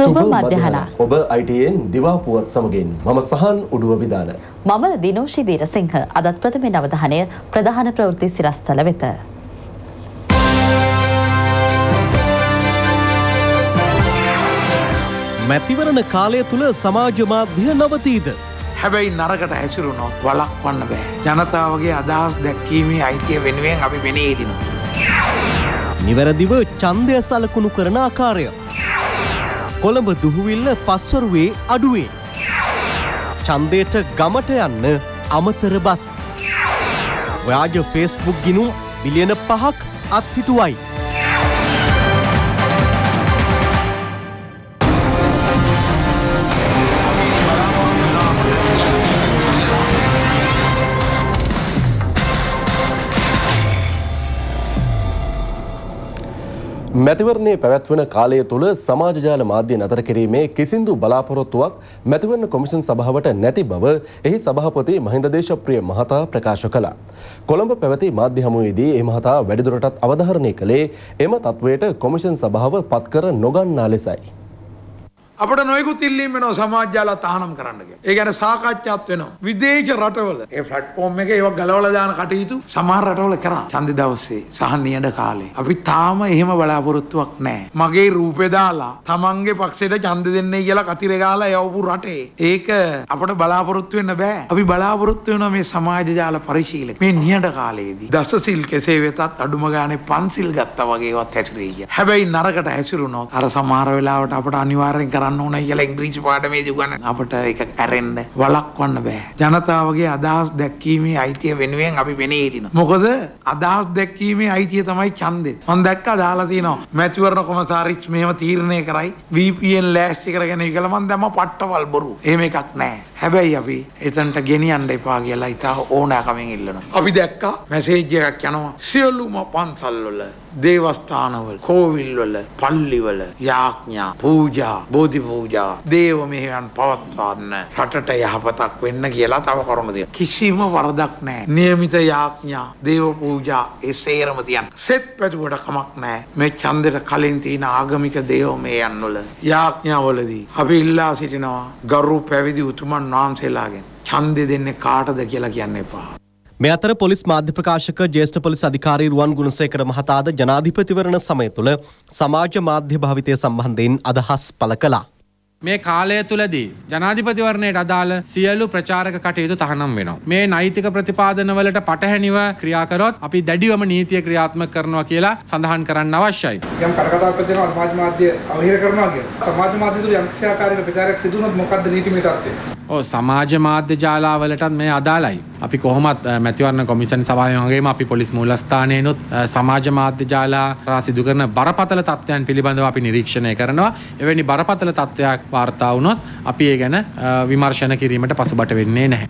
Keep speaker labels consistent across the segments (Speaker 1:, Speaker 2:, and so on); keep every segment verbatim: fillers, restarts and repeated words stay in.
Speaker 1: සුබ මධ්‍යහන
Speaker 2: ඔබ I T N දිවා පුවත් සමගින් මම සහන් උඩුව විදාන
Speaker 1: මම දිනෝෂි දීරසිංහ අදත් ප්‍රථමයෙන් අවධානය ප්‍රධාන ප්‍රවෘත්ති සිරස්තල වෙත
Speaker 3: මැතිවරණ කාලය තුල සමාජ මාධ්‍ය නවතීද
Speaker 4: හැබැයි නරකට හැසිරුණොත් වළක්වන්න බෑ ජනතාවගේ අදහස් දැක්වීමේ අයිතිය වෙනුවෙන් අපි වෙනේ හිටිනවා
Speaker 3: නිවැරදිව ඡන්දය සලකුණු කරන ආකාරය කොළඹ දුහුවිල්ල පස්වරුවේ අඩුවේ ඡන්දයට ගමට යන්න අමතර බස් ව්‍යාජ ෆේස්බුක් ගිණුම් බිලියන පහක් අත්හිටුවයි
Speaker 2: මැතිවරණයේ පැවැත්වෙන කාලය තුල සමාජ ජාල මාධ්‍ය නතර කිරීමේ කිසිදු බලාපොරොත්තුවක් මැතිවරණ කොමිෂන් සභාවට නැති බව එහි සභාපති මහින්ද දේශප්‍රිය මහතා ප්‍රකාශ කළා. කොළඹ පැවති මාධ්‍ය හමුවේදී ඒ මහතා වැඩිදුරටත් අවධාරණය කළේ එම තත්වයට කොමිෂන් සභාව පත්කර නොගන්නා ලෙසයි.
Speaker 4: අපිට නොයෙකුත් ඉල්ලීම් වෙනවා සමාජ ජාල තහනම් කරන්න කියලා. ඒ කියන්නේ සාකච්ඡාත් වෙනවා. විදේශ රටවල ඒ ප්ලැට්ෆෝම් එකේ ඒවා ගලවලා දාන කටයුතු සමහර රටවල කරා. ඡන්ද දවසේ සහ නියඩ කාලේ. අපි තාම එහෙම බලාපොරොත්තුවක් නැහැ. මගේ රූපේ දාලා තමන්ගේ පක්ෂයට ඡන්ද දෙන්නේ කියලා කතිරේ ගාලා යවපු රටේ. ඒක අපිට බලාපොරොත්තු වෙන්න බෑ. අපි බලාපොරොත්තු වෙනවා මේ සමාජ ජාල පරිශීලක. මේ නියඩ කාලේදී දසසිල් කෙසේ වෙතත් අඩුම ගානේ පන්සිල් ගත්තා වගේවත් හැසිරෙයි. හැබැයි නරකට හැසිරුණොත් අර සමහර වෙලාවට අපිට අනිවාර්යෙන් කරන්න ඕන කියලා ඉංග්‍රීසි පාඩමේදී උගන්වන අපිට ඒක ඇරෙන්න වළක්වන්න බෑ ජනතාවගේ අදහස් දැක්වීමේ අයිතිය වෙනුවෙන් අපි වෙනේ හිටිනවා මොකද අදහස් දැක්වීමේ අයිතිය තමයි ඡන්දේ මම දැක්කා දාලා තියෙනවා මැතිවරණ කොමසාරිස් මෙහෙම තීරණය කරයි V P N ලෑස්ති කරගෙන ඉකලා මම දැම්ම පට්ටවල් බොරු එහෙම එකක් නැහැ හැබැයි අපි එතනට ගෙනියන්න එපා කියලා ඉතා ඕනෑකමින් ඉල්ලනවා අපි දැක්කා මැසේජ් එකක් යනවා සියලුම පන්සල් වල දේවස්ථානවල කෝවිල් වල පල්ලි වල යාඥා පූජා බෝධි පූජා දේව මෙහෙයන් පවත්වන්න රටට යහපතක් වෙන්න කියලා තව කරුණු තියෙනවා කිසිම වරදක් නැහැ નિયમિત යාඥා දේව පූජා ඒ සේරම තියන්න සෙත් පැතුවට කමක් නැහැ මේ ඡන්දෙට කලින් තියෙන ආගමික දේව මෙහෙයන් වල යාඥා වලදී අපි ඉල්ලා සිටිනවා ගරු පැවිදි උතුමන් වහන්සේලාගෙන් ඡන්දෙ දෙන්නේ කාටද කියලා කියන්න එපා
Speaker 3: මේ අතර පොලිස් මාධ්‍ය ප්‍රකාශක ජ්‍යෙෂ්ඨ පොලිස් අධිකාරී රුවන් ගුණසේකර මහතාද ජනාධිපතිවරණ සමය තුළ සමාජ මාධ්‍ය භාවිතය සම්බන්ධයෙන් අදහස් පළ කළා.
Speaker 5: මේ කාලය තුලදී ජනාධිපතිවරණයට අදාළ සියලු ප්‍රචාරක කටයුතු තහනම් වෙනවා. මේ නෛතික ප්‍රතිපාදන වලට පටහැනිව ක්‍රියා කරොත් අපි දැඩිවම නීතිය ක්‍රියාත්මක කරනවා කියලා සඳහන් කරන්න අවශ්‍යයි.
Speaker 6: යම් කටකතාවක් තියෙනවා සමාජ මාධ්‍ය අවහිර කරනවා කියලා. සමාජ මාධ්‍ය තුල යම් කිසිආකාරයක ප්‍රචාරයක් සිදු වුණොත් මොකද්ද නීතිමය තත්ත්වය?
Speaker 5: ඔව් සමාජ මාධ්‍ය ජාලාවලටත් මේ අදාළයි. අපි කොහොමත් මැතිවරණ කොමිෂන් සභාවෙන් වගේම අපි පොලිස් මූලස්ථානයේනොත් සමාජ මාධ්‍ය ජාලා සිදු කරන බරපතල තත්ත්වයන් පිළිබඳව අපි නිරීක්ෂණය කරනවා. එවැනි බරපතල තත්ත්වයක් වාර්තා වුණොත් අපි ඒ ගැන විමර්ශන කිරීමට පසුබට වෙන්නේ නැහැ.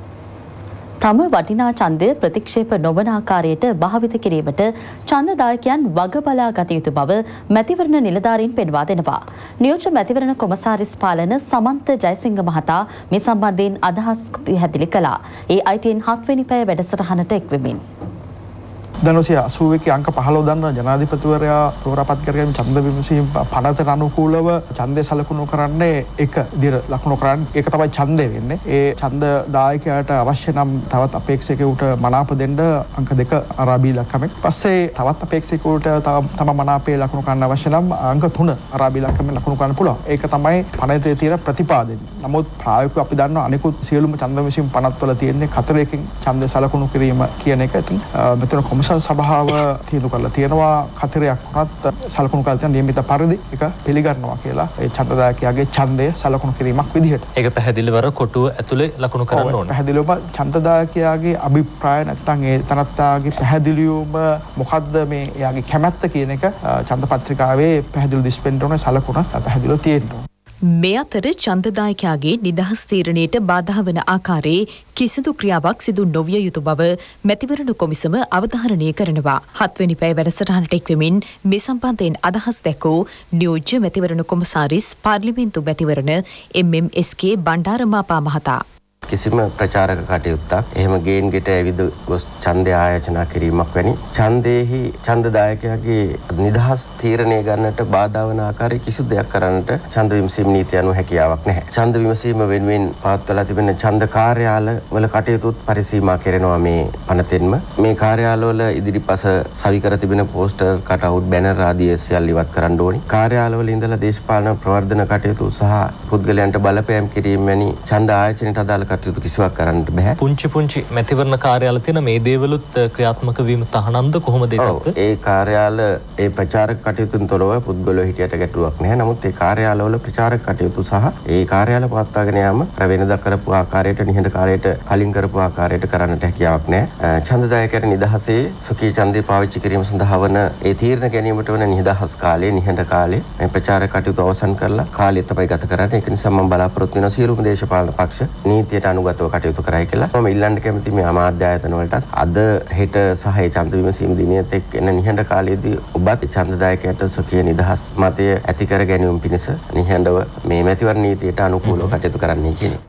Speaker 1: තම වටිනා ඡන්දය ප්‍රතික්ෂේප නොවන ආකාරයට භාවිත කිරීමට ඡන්දදායකයන් වග බලා ගත යුතු බව මැතිවරණ නිලධාරීන් පෙන්වා දෙනවා. නියෝජ්‍ය මැතිවරණ කොමසාරිස් පාලන සමන්ත ජයසිංහ මහතා මේ සම්බන්ධයෙන් අදහස් පැහැදිලි කළා. ඒ I T N හත්වෙනි පැය වැඩසටහනට එක්වෙමින්.
Speaker 7: දනොසිය අසූ එකේ අංක පහළොව දන්න ජනාධිපතිවරයා තෝරාපත් කරගෙන ඡන්ද විමසීම් පනතට අනුකූලව ඡන්දය සලකුණු කරන්නේ එක විදිහට ලකුණු කරන්නේ ඒක තමයි ඡන්දය වෙන්නේ. ඒ ඡන්ද දායකයාට අවශ්‍ය නම් තවත් අපේක්ෂකයෙකුට මනාප දෙන්න අංක දෙක අරාබි ඉලක්කමෙන්. පස්සේ තවත් අපේක්ෂකයෙකුට තම මනාපේ ලකුණු කරන්න අවශ්‍ය නම් අංක තුන අරාබි ඉලක්කමෙන් ලකුණු කරන්න පුළුවන්. ඒක තමයි පනතේ තියෙන ප්‍රතිපාදනය. නමුත් ප්‍රායෝගිකව අපි දන්නවා අනිකුත් සියලුම ඡන්ද විමසීම් පනත් වල තියෙන්නේ කතරකින් ඡන්දය සලකුණු කිරීම කියන එක. ඉතින් මෙතන කොමිෂන් සභාව තීන්දුව කරලා තියෙනවා කතරයක් වුණත් සලකුණු කරලා තියෙන නියමිත පරිදි ඒක පිළිගන්නවා කියලා ඒ ඡන්දදායකයාගේ ඡන්දය සලකුණු කිරීමක් විදිහට.
Speaker 8: ඒක පැහැදිලිවර කොටුව ඇතුලේ ලකුණු කරන්න ඕනේ.
Speaker 7: පැහැදිලිවම ඡන්දදායකයාගේ අභිප්‍රාය නැත්නම් ඒ තනත්තාගේ පැහැදිලිවම මොකද්ද මේ එයාගේ කැමැත්ත කියන එක ඡන්ද පත්‍රිකාවේ පැහැදිලිව දිස්පෙන්න ඕනේ සලකුණ පැහැදිලිව තියෙන්න ඕනේ.
Speaker 9: මේ අතර ඡන්දදායකයාගේ නිදහස් තීරණයට බාධා වන ආකාරයේ කිසිදු ක්‍රියාවක් සිදු නොවිය යුතු බව මැතිවරණ කොමිසම අවධාරණය කරනවා. හත්වෙනි පැය වැඩසටහනට එක්වෙමින් මේ සම්බන්ධයෙන් අදහස් දැක්වූ නියෝජ්‍ය මැතිවරණ කොමසාරිස් පාර්ලිමේන්තු මැතිවරණ M M S K බණ්ඩාරමාපා මහතා.
Speaker 10: කිසිම ප්‍රචාරක කටයුත්තක් එහෙම ගේන් ගෙට ඇවිද ගොස් ඡන්දය ආයෝජනා කිරීමක් වැනි ඡන්දේහි ඡන්දදායකයාගේ නිදහස් තීරණය ගන්නට බාධා වන ආකාරයේ කිසිදු දෙයක් කරන්නට ඡන්ද විමසීම් නීතිය අනුව හැකියාවක් නැහැ. ඡන්ද විමසීම වෙනුවෙන් පවත්වලා තිබෙන ඡන්ද කාර්යාල වල කටයුතුත් පරිසීමා කරනවා මේ පනතෙන්ම. මේ කාර්යාලවල ඉදිරිපස සවි කර තිබෙන පෝස්ටර් කටවුට් බැනර් ආදී සියල්ල ඉවත් කරන්න ඕනි. කාර්යාලවල ඉඳලා දේශපාලන ප්‍රවර්ධන කටයුතු සහ පුද්ගලයන්ට බලපෑම් කිරීම වැනි ඡන්ද ආයතනයට අදාළ කටයුතු කිසිවක් කරන්නට බෑ.
Speaker 8: පුංචි පුංචි මැතිවරණ කාර්යාල තියෙන මේ දේවලුත් ක්‍රියාත්මක වීම තහනම්ද කොහොමද ඒකත්?
Speaker 10: ඒ කාර්යාල ඒ ප්‍රචාරක කටයුතුන් තොරව පුද්ගලයෝ හිටියට ගැටලුවක් නැහැ. නමුත් ඒ කාර්යාලවල ප්‍රචාරක කටයුතු සහ ඒ කාර්යාල පවත්වාගෙන යාම අර වෙනදා කරපු ආකාරයට නිහඬ කාලයට කලින් කරපු ආකාරයට කරන්නට හැකියාවක් නැහැ. ඡන්දදායකයන් නිදහසේ සුඛී ඡන්දේ පාවිච්චි කිරීම සඳහා වන ඒ තීරණ ගැනීමට වන නිදහස් කාලයේ නිහඬ කාලයේ මේ ප්‍රචාරක කටයුතු අවසන් කරලා කාලය තමයි ගත කරන්නේ. ඒක නිසා මම බලාපොරොත්තු වෙනවා සියලුම දේශපාලන පක්ෂ නීතියට අනුගතව කටයුතු කරයි කියලා. මම ඉල්ලන්න කැමති මේ අමාත්‍ය ආයතන වලටත් අද හෙට සහ ඒ ඡන්ද විමසීම දිනයත් එක්ක එන නිහඬ කාලයේදී ඔබත් ඡන්දදායකයන්ට සුඛී නිදහස් මතය ඇති කර ගැනීම පිණිස නිහඬව මේ මැතිවරණ නීතියට අනුකූලව කටයුතු කරන්නයි කියන්නේ.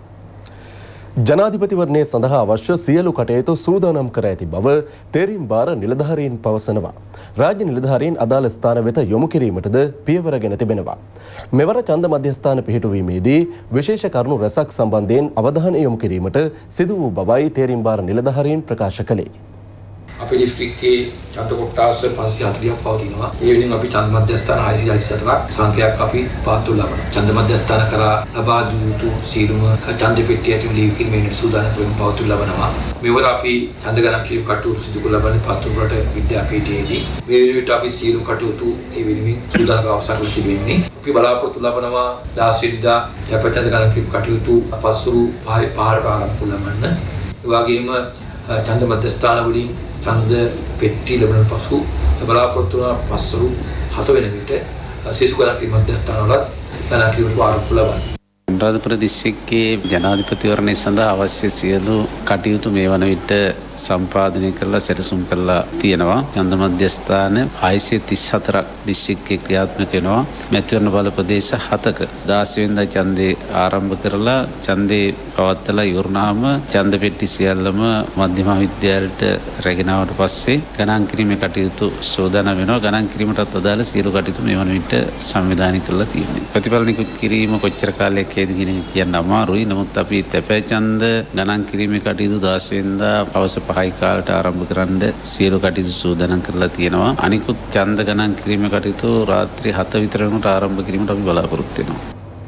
Speaker 2: ජනාධිපතිවරණය සඳහා අවශ්‍ය සියලු කටයුතු සූදානම් කර ඇති බව තේරීම් බාර නිලධාරීන් පවසනවා. රාජ්‍ය නිලධාරීන් අදාළ ස්ථාන වෙත යොමු කිරීමටද පියවරගෙන තිබෙනවා. මෙවර ඡන්ද මධ්‍යස්ථාන පිහිටුවීමේදී විශේෂ කරුණු රැසක් සම්බන්ධයෙන් අවධානය යොමු කිරීමට සිදු වූ බවයි තේරීම් බාර නිලධාරීන් ප්‍රකාශ කළේ.
Speaker 11: අපේ දිස්ත්‍රික්කයේ ඡන්ද කොට්ටාස පන්සිය හතළිහක් පවතිනවා. ඒ වෙනින් අපි ඡන්ද මධ්‍යස්ථාන හයසිය හතළිස් හතරක් සංඛ්‍යාවක් අපි පාත්තු ලබනවා. ඡන්ද මධ්‍යස්ථාන කරා ලබා දුතු සීලුම ඡන්ද පෙට්ටිය ඇතුළු ලියකින් මේ සූදානම් කරමින් පවත්තු ලබනවා. මෙවර අපි ඡන්ද ගණන් කිරීම කටයුතු සිදු කළ ලබන්නේ පාත්තු වලට විද්‍යාපීඨයේදී. මේ විදිහට අපි සීලු කටයුතු ඒ වෙනුවෙන් සූදානම් කර අවසන් කර තිබෙන්නේ. අපි බලාපොරොත්තු ලබනවා දාස් වෙනිදා ඡන්ද ගණන් කිරීම කටයුතු පස්වරු පහේ පහට ආරම්භ ලබන්න. ඒ වගේම ඡන්ද මධ්‍යස්ථාන වලින් ඡන්ද පෙට්ටි ලැබෙන පසු බලාපොරොත්තු වන පස්වරු හත වෙන විට සිසු ගණන් කිරීම මධ්‍යස්ථාන වල ගණන් කිරීමට ආරම්භ ලබනවා.
Speaker 12: අනුරාධපුර දිස්ත්‍රික්කයේ ජනාධිපතිවරණය සඳහා අවශ්‍ය සියලු කටයුතු මේ වන විට සම්පාදනය කරලා සැලසුම් කරලා තියෙනවා. ඡන්ද මධ්‍යස්ථාන හයසිය තිස් හතරක් දිස්ත්‍රික්කයේ ක්‍රියාත්මක වෙනවා. මැතිවරණ බල ප්‍රදේශ හතක දාස් වෙනිදා ඡන්දේ ආරම්භ කරලා ඡන්දේ පවත්වලා ඉවරනාම ඡන්ද පෙට්ටි සියල්ලම මධ්‍යම විද්‍යාලයට රැගෙන ආවට පස්සේ ගණන් කිරීමේ කටයුතු සෝදානම් වෙනවා. ගණන් කිරීමටත් අදාළ සියලු කටයුතු මේ වන විට සංවිධානය කරලා තියෙනවා. ප්‍රතිඵල නිකුත් කිරීම කොච්චර කාලයක් හෙද කියන්න අමාරුයි. නමුත් අපි තැපෑ ඡන්ද ගණන් කිරීමේ කටයුතු දාස් වෙනිදා පවස පහයි කාලට ආරම්භ කරන්න සියලු කටයුතු සූදානම් කරලා තියෙනවා. අනිකුත් ඡන්ද ගණන් කිරීමේ කටයුතු රාත්‍රී හත විතර වෙනකොට ආරම්භ කිරීමට අපි බලාපොරොත්තු වෙනවා.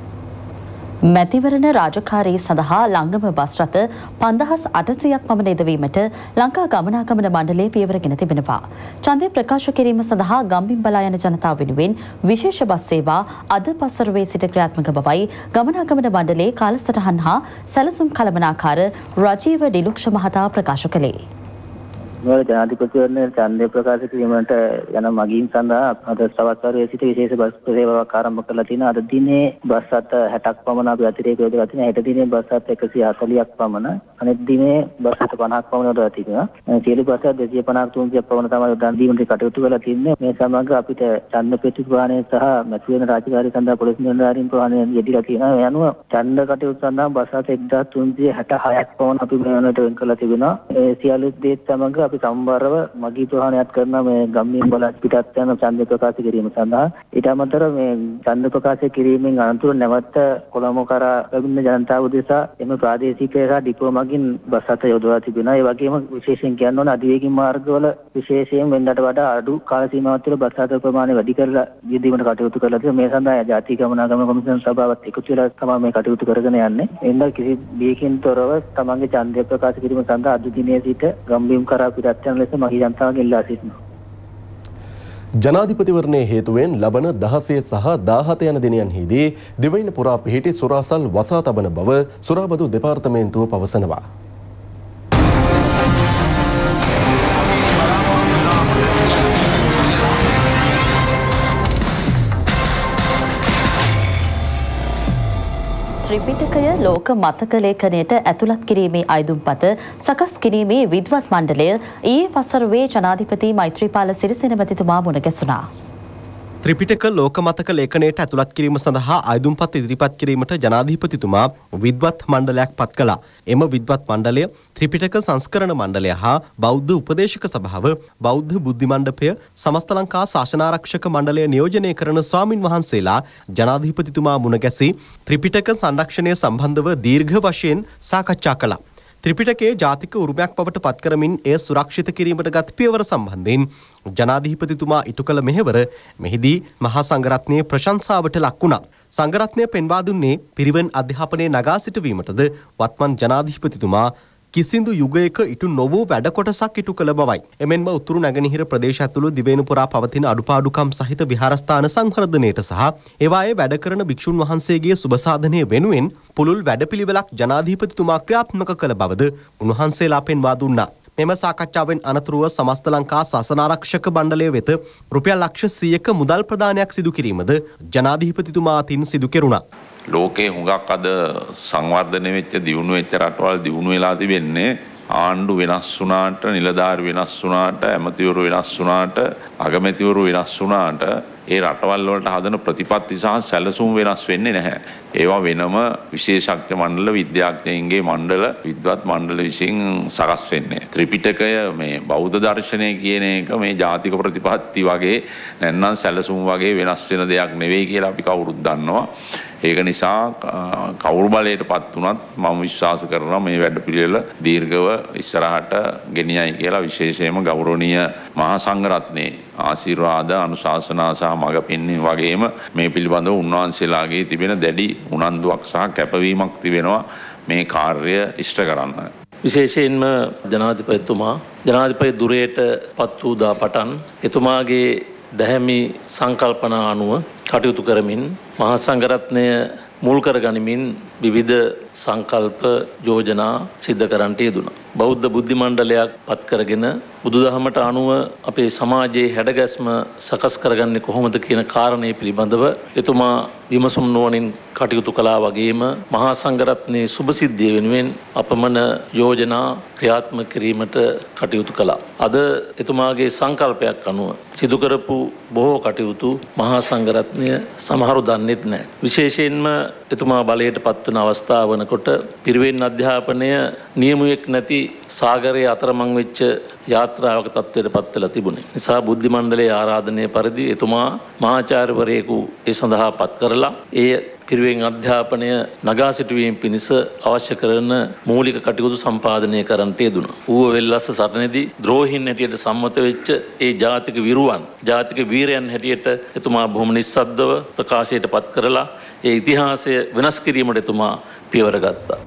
Speaker 1: මැතිවරණ රාජකාරී සඳහා ලංගම බස් රථ පන්දහස් අටසියයක් පමණ යෙදවීමට ලංකා ගමනාගමන මණ්ඩලය පියවරගෙන තිබෙනවා. ඡන්දය ප්‍රකාශ කිරීම සඳහා ගම්බිම් බලා යන ජනතාව වෙනුවෙන් විශේෂ බස් සේවා අද පස්වරුවේ සිට ක්‍රියාත්මක බවයි ගමනාගමන මණ්ඩලයේ කාලසටහන් හා සැලසුම් කළමනාකාර රජීව ඩිලුක්ෂ මහතා ප්‍රකාශ කළේ.
Speaker 13: මෙවර ජනාධිපතිවරණයේ ඡන්දය ප්‍රකාශ කිරීමට යන මගීන් සඳහා අද සවස් වරුවේ සිට විශේෂ බස් සේවාවක් ආරම්භ කරලා තියෙනවා. අද දිනේ බස් රථ හැටක් පමණ අපි අතිරේක යොදලා තියෙනවා. හෙට දිනේ බස් රථ එකසිය හතළිහක් පමණ, අනෙත් දිනේ බස් රථ පනහක් පමණ යොදලා තියෙනවා. සියලු බස් රථ දෙසිය පනහක් තුන්සියක් පමණ තමයි යොදා දීමට කටයුතු කරලා තියෙන්නේ. මේ සමග අපිට ඡන්ද පෙට්ටි ප්‍රහාණය සහ මැතිවරණ රාජකාරී සඳහා පොලිස් නිලධාරීන් ප්‍රහාණය යෙදিলা තියෙනවා. ඒ අනුව ඡන්ද කටයුතු සඳහා බස් රථ එක්දාස් තුන්සිය හැටහයක් පමණ අපි මේ වෙනකොට වෙන් කරලා තිබෙනවා. ඒ සියලු දේත් සමග අපි සම්බරව මගී ප්‍රහාණයක් කරන මේ ගම්මින් බල පිටත් යන ඡන්ද ප්‍රකාශ කිරීම සඳහා ඊට අමතරව මේ ඡන්ද ප්‍රකාශ කිරීමෙන් අනතුරු නැවත කොළඹ කරා ලැබෙන ජනතාව උදෙසා එම ප්‍රාදේශීය සහ ඩිපෝ මගින් බස් රථ යොදවා තිබෙනවා. ඒ වගේම විශේෂයෙන් කියන්න ඕන අධිවේගී මාර්ගවල විශේෂයෙන් වෙනදාට වඩා අඩු කාල සීමාවක් තුළ බස් රථ ප්‍රමාණය වැඩි කරලා යෙදීමට කටයුතු කරලා තියෙනවා. මේ සඳහා ජාතික ගමනාගමන කොමිසම සභාවත් එකතු වෙලා තමයි මේ කටයුතු කරගෙන යන්නේ. එන්න කිසි බියකින් තොරව තමන්ගේ ඡන්දය ප්‍රකාශ කිරීම සඳහා අද දිනේ සිට ගම්බිම් කරා පිටත් යන ලෙස මහී ජනතාවගෙන් ඉල්ලා සිටිනවා.
Speaker 2: ජනාධිපතිවරණයේ හේතුවෙන් ලබන දහසේ සහ දාහත යන දිනයන්හිදී දිවයින පුරා පිහිටි සුරාසල් වසා තබන බව සුරාබදු දෙපාර්තමේන්තුව පවසනවා.
Speaker 1: ත්‍රිපිටකය ලෝක මතක ලේඛනයට ඇතුළත් කිරීමේ අයදුම්පත සකස් කිරීමේ විද්වත් මණ්ඩලය ඊයේ පස්වරුවේ ජනාධිපති මෛත්‍රීපාල සිරිසේන මැතිතුමා මුණ ගැසුණා.
Speaker 3: ත්‍රිපිටක ලෝකමතක ලේඛනයට ඇතුළත් කිරීම සඳහා අයදුම්පත් ඉදිරිපත් කිරීමට ජනාධිපතිතුමා විද්වත් මණ්ඩලයක් පත් කළා. එම විද්වත් මණ්ඩලය ත්‍රිපිටක සංස්කරණ මණ්ඩලය හා බෞද්ධ උපදේශක සභාව, බෞද්ධ බුද්ධි මණ්ඩපය, සමස්ත ලංකා ශාසනාරක්ෂක මණ්ඩලය නියෝජනය කරන ස්වාමින් වහන්සේලා ජනාධිපතිතුමා මුණ ගැසී ත්‍රිපිටක සංරක්ෂණය සම්බන්ධව දීර්ඝ වශයෙන් සාකච්ඡා කළා. ත්‍රිපිටකයේ ජාතික උරුමයක් බවට පත් කරමින් එය සුරක්ෂිත කිරීමට ගත් පියවර සම්බන්ධයෙන් ජනාධිපතිතුමා ඉටු කළ මෙහෙවර මෙහිදී මහා සංඝරත්නයේ ප්‍රශංසාවට ලක් වුණා. සංඝරත්නය පෙන්වා දුන්නේ පිරිවෙන් අධ්‍යාපනයේ නගා සිටවීමටද වත්මන් ජනාධිපතිතුමා කිසිදු යුගයක ඉටු නොවූ වැඩ කොටසක් ඉටු කළ බවයි. එමෙන්ම උතුරු නැගෙනහිර ප්‍රදේශ ඇතුළු දිවයින පුරා පවතින අඩුපාඩුකම් සහිත විහාරස්ථාන සංවර්ධනයට සහ ඒවායේ වැඩ කරන භික්ෂුන් වහන්සේගේ සුබසාධනය වෙනුවෙන් පුළුල් වැඩපිළිවෙලක් ජනාධිපතිතුමා ක්‍රියාත්මක කළ බවද උන්වහන්සේලා පෙන්වා දුන්නා. මෙම සාකච්ඡාවෙන් අනතුරුව සමස්ත ලංකා ශාසනාරක්ෂක මණ්ඩලය වෙත රුපියල් ලක්ෂ සීයක මුදල් ප්‍රදානයක් සිදු කිරීමද ජනාධිපතිතුමා අතින් සිදු කෙරුණා.
Speaker 14: ලෝකේ හුඟක් අද සංවර්ධනය වෙච්ච දියුණු වෙච්ච රටවල් දියුණු වෙලා තිබෙන්නේ ආණ්ඩු වෙනස් වුණාට, නිලධාරි වෙනස් වුණාට, ඇමතිවරු වෙනස් වුණාට, අගමැතිවරු වෙනස් වුණාට ඒ රටවල් වලට හදන ප්‍රතිපත්ති සහ සැලසුම් වෙනස් වෙන්නේ නැහැ. ඒවා වෙනම විශේෂඥ මණ්ඩල, විද්‍යාඥයින්ගේ මණ්ඩල, විද්වත් මණ්ඩල විසින් සකස් වෙන්නේ. ත්‍රිපිටකය මේ බෞද්ධ දර්ශනය කියන එක මේ ජාතික ප්‍රතිපත්ති වගේ නැත්නම් සැලසුම් වගේ වෙනස් වෙන දෙයක් නෙවෙයි කියලා අපි කවුරුත් දන්නවා. ඒක නිසා කවුරු බලයටපත් වුණත් මම විශ්වාස කරනවා මේ වැඩපිළිවෙල දීර්ඝව ඉස්සරහට ගෙනියයි කියලා. විශේෂයෙන්ම ගෞරවනීය මහා සංඝරත්නයේ ආශිර්වාද, අනුශාසනා සහ මඟ පෙන්වීම වගේම මේ පිළිබඳව උන්වහන්සේලාගේ තිබෙන දැඩි උනන්දුවක් සහ කැපවීමක් තිබෙනවා මේ කාර්ය ඉෂ්ට කරන්න.
Speaker 15: විශේෂයෙන්ම ජනාධිපතිතුමා ජනාධිපති දුරයට පත් වූ දා පටන් එතුමාගේ දැහැමි සංකල්පනා අනුව කටයුතු කරමින් මහා සංඝරත්නය මුල් කරගනිමින් විවිධ සංකල්ප යෝජනා සිද්ධ කරන්නට යෙදුණා. බෞද්ධ බුද්ධි මණ්ඩලයක් පත් කරගෙන බුදුදහමට අනුව අපේ සමාජයේ හැඩගැස්ම සකස් කරගන්නේ කොහොමද කියන කාරණේ පිළිබඳව එතුමා විමසුම් නුවණින් කටයුතු කළා. වගේම මහා සංඝරත්නයේ සුභසිද්ධිය වෙනුවෙන් අපමණ යෝජනා ක්‍රියාත්මක කිරීමට කටයුතු කළා. අද එතුමාගේ සංකල්පයක් අනුව සිදු කරපු බොහෝ කටයුතු මහා සංඝරත්නය සමහරු දන්නෙත් නැහැ. විශේෂයෙන්ම එතුමා බලයට පත් වන අවස්ථාව වනකොට පිරිවෙන් අධ්‍යාපනය නියමුවෙක් නැති සාගරයේ අතරමං වෙච්ච යාත්‍රාවක තත්ත්වයට පත් වෙලා තිබුණේ. නිසා බුද්ධි මණ්ඩලයේ ආරාධනය පරිදි එතුමා මහාචාර්යවරයෙකු ඒ සඳහා පත් කරලා ඒ පිරිවෙන් අධ්‍යාපනය නගා සිටුවීම පිණිස අවශ්‍ය කරන මූලික කටයුතු සම්පාදනය කරන්නට යෙදුණා. ඌව වෙල්ලස්ස සරණේදී ද්‍රෝහින් හැටියට සම්මත වෙච්ච ඒ ජාතික විරුවන්, ජාතික වීරයන් හැටියට එතුමා බොහොම නිස්සද්දව ප්‍රකාශයට පත් කරලා ඒ ඉතිහාසය වෙනස් කිරීමට එතුමා පියවර ගත්තා.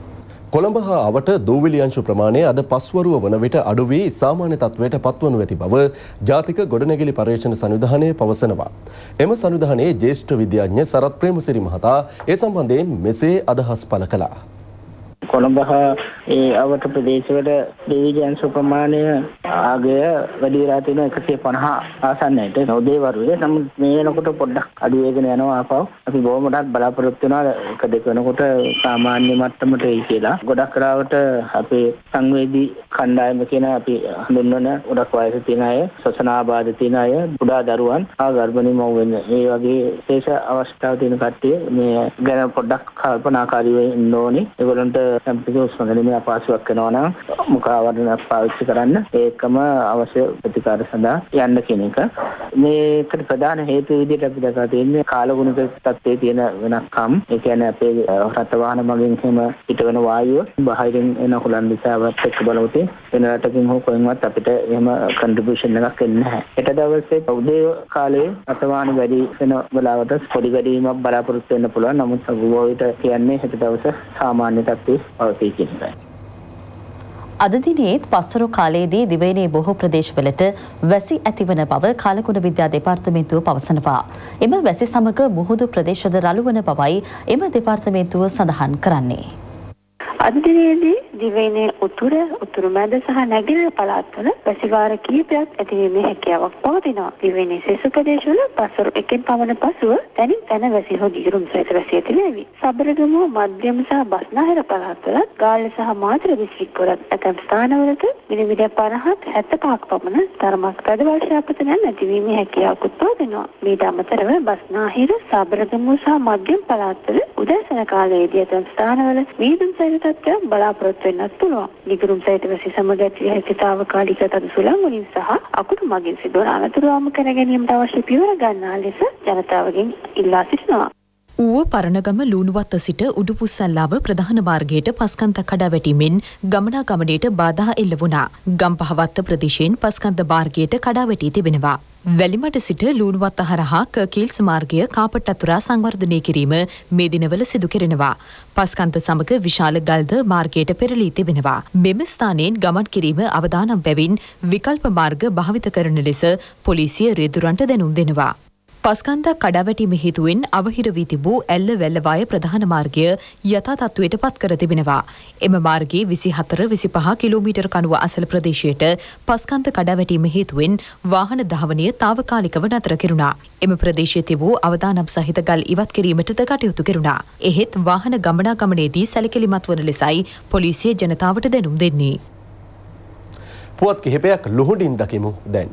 Speaker 2: කොළඹ හා අවට දූවිලි අංශු ප්‍රමාණය අද පස්වරුව වන විට අඩු වී සාමාන්‍ය තත්ත්වයට පත්වනු ඇති බව ජාතික ගොඩනැගිලි පර්යේෂණ සංවිධානය පවසනවා. එම සංවිධානයේ ජ්‍යෙෂ්ඨ විද්‍යාඥ සරත් ප්‍රේමසිරි මහතා ඒ සම්බන්ධයෙන් මෙසේ අදහස් පළ කළා.
Speaker 13: කොළඹ හා ඒ අවට ප්‍රදේශවල දූවිලි අංශු ප්‍රමාණය ආගය වැඩි වෙලා තියෙන එකසිය පනහ ආසන්නයට නොදේ වරුවේ. නමුත් මේ වෙනකොට පොඩ්ඩක් අඩු වෙගෙන යනවා ආපහු. අපි බොහොමඩක් බලාපොරොත්තු වෙනවා එක දෙක වෙනකොට සාමාන්‍ය මට්ටමට එයි කියලා. ගොඩක් වෙලාවට අපේ සංවේදී කණ්ඩායම කියන අපි හඳුන්වන ගොඩක් වයස තියෙන අය, ශ්වසනාබාධ තියෙන අය, කුඩා දරුවන්, ආ ගර්භණී මව්වෙන් ඒ වගේ විශේෂ අවස්ථාව තියෙන කට්ටිය මේ ගැන පොඩ්ඩක් කල්පනාකාරී වෙන්න ඕනේ. ඒගොල්ලන්ට සම්පූර්ණ ගණනීය අපහසුයක් වෙනවා නම් මුඛාවරණයක් පාවිච්චි කරන්න, ඒකම අවශ්‍ය ප්‍රතිකාර සඳහා යන්න කියන එක. මේකට ප්‍රධාන හේතු විදිහට අපි දැකලා තියෙන්නේ කාලගුණික තත්ත්වයේ තියෙන වෙනස්කම්. ඒ කියන්නේ අපේ රට වාහන මගින් හිම පිටවෙන වායුව බාහිරින් එන හුලන් දිශාවත් එක්ක බලවතේ වෙන රටකින් හෝ කොහෙන්වත් අපිට එහෙම කන්ට්‍රිබියුෂන් එකක් එන්නේ නැහැ. හෙට දවසේ උදේ කාලේ රට වාහන වැඩි වෙන වෙලාවට පොඩි වැඩිවීමක් බලාපොරොත්තු වෙන්න පුළුවන්. නමුත් බොහෝවිට කියන්නේ හෙට දවසේ සාමාන්‍ය තත්ත්වයේ පවතී කියන එකයි.
Speaker 1: අද දිනේත් පස්වරු කාලයේදී දිවයිනේ බොහෝ ප්‍රදේශවලට වැසි ඇතිවන බව කාලගුණ විද්‍යා දෙපාර්තමේන්තුව පවසනවා. එම වැසි සමග මුහුදු ප්‍රදේශද රළු වන බවයි එම දෙපාර්තමේන්තුව සඳහන් කරන්නේ.
Speaker 16: අද දිනේදී දිවයිනේ උතුර උතුරු මැද සහ නැගෙනහිර පළාත්වල වැසිවාර කිහිපයක් ඇතිවීමේ හැකියාවක් පවතිනවා. දිවයිනේ සෙසු ප්‍රදේශවල පසරු එකෙන් පමණ පසුව තැනින් තැන වැසි හෝ ගිගුරුම් සහිත වැසි ඇතිවේවි. සබරගමුව මධ්‍යම සහ බස්නාහිර පළාත්වල ගාල්ල සහ මාතර දිස්ත්‍රික්කවල ඇතැම් ස්ථානවලට මිලිමීටර් පනහක් හැත්තෑපහක් පමණ තරමක් තද වර්ෂාපතනයන් ඇතිවීමේ හැකියාවකුත් පවතිනවා. මීට අමතරව බස්නාහිර සබරගමුව සහ මධ්‍යම පළාත්වල උදෑසන කාලයේදී ඇතැම් ස්ථානවල මීදුම් සහිත තත්ත්වයක් බලාපොරොත්තු වෙන්නත් පුළුවන්. ගිගුරුම් සහිත වැසි සමග ඇති හැකි තාවකාලික තද සුළං වලින් සහ අකුරු මගින් සිදුවන අනතුරුවම කර ගැනීමට අවශ්‍ය පියවර ගන්නා ලෙස ජනතාවගෙන් ඉල්ලා සිටිනවා.
Speaker 9: ඌව පරණගම ලූණුවත්ත සිට උඩුපුස්සල්ලාව ප්‍රධාන මාර්ගයට පස්කන්ද කඩා වැටීමෙන් ගමනාගමනයට බාධා එල්ල වුණා. ගම්පහවත්ත ප්‍රදේශයෙන් පස්කන්ද මාර්ගයට කඩා වැටී තිබෙනවා. වැලිමඩ සිට ලූණුවත්ත හරහා කර්කිල්ස් මාර්ගය කාපට් අතුරා සංවර්ධනය කිරීම මේ දිනවල සිදු කෙරෙනවා. පස්කන්ද සමග විශාල ගල්ද මාර්ගයට පෙරළී තිබෙනවා. මෙම ස්ථානයෙන් ගමන් කිරීම අවදානම් බැවින් විකල්ප මාර්ග භාවිත කරන ලෙස පොලිසිය රේදුරන්ට දැනුම් දෙනවා. පස්කන්දක් කඩාවැටීම හේතුවෙන් අවහිර වී තිබූ ඇල්ල වැල්ලවාය ප්‍රධාන මාර්ගය යථා තත්ත්වයට පත් කර තිබෙනවා. එම මාර්ගයේ විසිහතර විසිපහ කිලෝමීටර් කණුව අසල ප්‍රදේශයට පස්කන්ද කඩාවැටීම හේතුවෙන් වාහන ධාවනය තාවකාලිකව නතර කෙරුණා. එම ප්‍රදේශයේ තිබූ අවදානම් සහිත ගල් ඉවත් කිරීමටද කටයුතු කෙරුණා. එහෙත් වාහන ගමනාගමනයේදී සැලකිලිමත් වන ලෙසයි පොලිසිය ජනතාවට දැනුම් දෙන්නේ.
Speaker 2: පුවත් කිහිපයක් ලුහුඩින් දකිමු දැන්.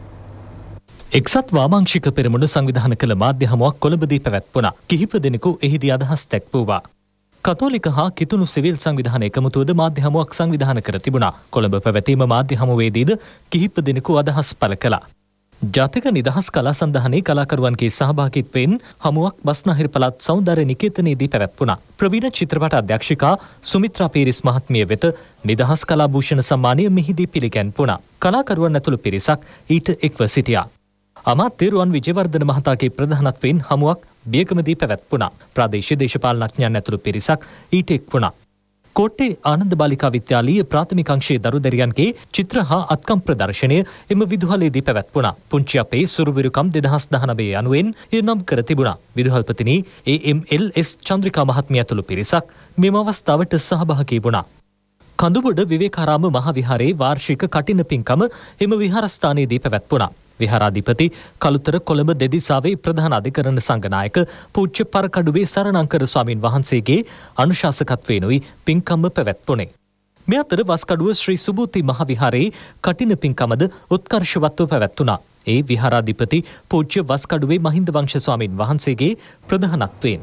Speaker 8: එක්සත් වාමාංශික පෙරමුණ සංවිධාන කළ මාධ්‍ය හමුවක් කොළඹදී පැවැත්වුණා. කිහිප දෙනෙකු එහිදී අදහස් දැක්වුවා. කතෝලික හා කිතුණු සිවිල් සංවිධාන එකමුතුවද මාධ්‍ය හමුවක් සංවිධාන කර තිබුණා. කොළඹ පැවැතීම මාධ්‍ය හමුවේදීද කිහිප දෙනෙකු අදහස් පළ කළා. ජාතික නිදහස් කලා සන්ධානයේ කලාකරුවන්ගේ සහභාගීත්වයෙන් හමුවක් බස්නාහිර පළාත් සෞන්දර්ය නිකේතනයේදී පැවැත්වුණා. ප්‍රවීණ චිත්‍රපට අධ්‍යක්ෂිකා සුමිත්‍රා පීරිස් මහත්මිය වෙත නිදහස් කලා භූෂණ සම්මානය මෙහිදී පිළිගැන්වුණා. කලාකරුවන් ඇතුළු පිරිසක් ඊට එක්ව සිටියා. අමාත්‍ය රුවන් විජේවර්ධන මහතාගේ ප්‍රධානත්වයෙන් හමුවක් බියගමදී පැවැත්වුණා. ප්‍රාදේශීය දේශපාලනඥයන් ඇතුළු පිරිසක් ඊට එක් වුණා. කෝට්ටේ ආනන්ද බාලිකා විද්‍යාලීය ප්‍රාථමික අංශයේ දරු දැරියන්ගේ චිත්‍ර හා අත්කම් ප්‍රදර්ශනය එම විදුහලේදී පැවැත්වුණා. පුංචි අපේ සුරුවිරුකම් දෙදහස් දහනවය යනුවෙන් එය නම් කර තිබුණා. විදුහල්පතිනි A M L S Chandrika මහත්මිය ඇතුළු පිරිසක් මෙම අවස්ථාවට සහභාගී වුණා. කඳුබොඩ විවේකාරාම මහවිහාරයේ වාර්ෂික කටින පින්කම එම විහාරස්ථානයේදී පැවැත්වුණා. විහාරාධිපති කළුතර කොළඹ දෙදිසාවේ ප්‍රධාන අධිකරණ සංඝනායක පූජ්‍ය පරකඩුවේ සරණංකර ස්වාමින් වහන්සේගේ අනුශාසකත්වයෙනුයි පින්කම්ම පැවැත්වුණේ. මේ අතර වස්කඩුව ශ්‍රී සුබූති මහවිහාරයේ කටින පින්කමද උත්කර්ෂවත්ව පැවැත්වුණා. ඒ විහාරාධිපති පූජ්‍ය වස්කඩුවේ මහින්ද වංශ ස්වාමින් වහන්සේගේ ප්‍රධානත්වයෙන්.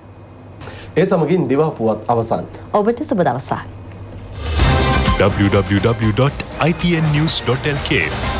Speaker 2: ඒ සමගින් දිවා පුවත් අවසන්.
Speaker 1: ඔබට සුබ දවසක්.
Speaker 17: w w w dot i t n news dot l k